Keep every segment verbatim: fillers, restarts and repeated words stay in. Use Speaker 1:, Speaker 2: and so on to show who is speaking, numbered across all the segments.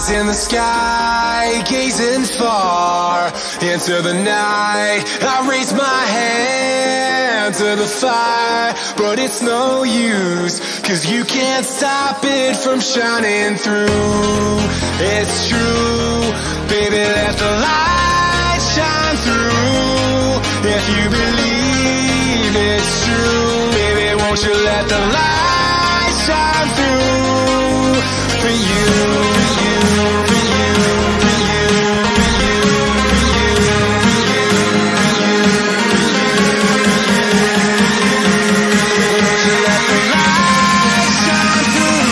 Speaker 1: Eyes in the sky, gazing far into the night. I raise my hand to the fire, but it's no use, 'cause you can't stop it from shining through. It's true, baby, let the light shine through. If you believe it's true, baby, won't you let the light shine through for you, for you, for you, for you, for you, for you, for you, won't you let the light shine through?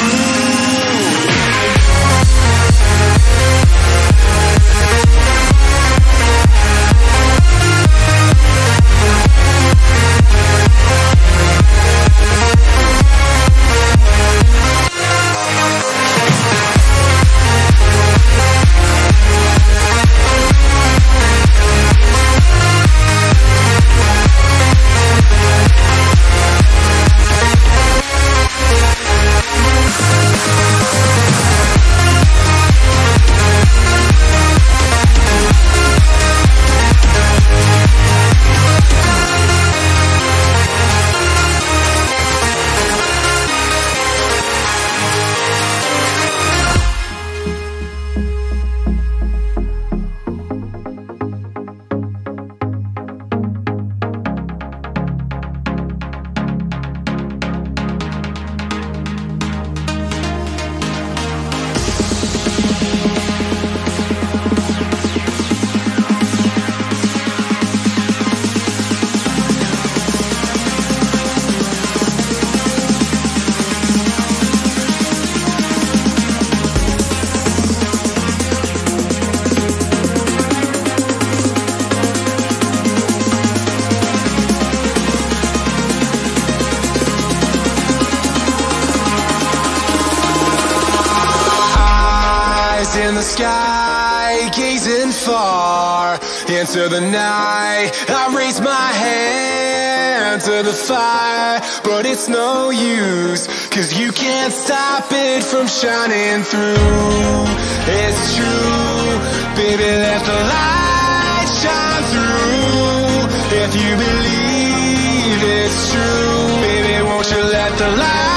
Speaker 1: In the sky, gazing far into the night. I raise my hand to the fire, but it's no use, 'cause you can't stop it from shining through. It's true, baby, let the light shine through. If you believe it's true, baby, won't you let the light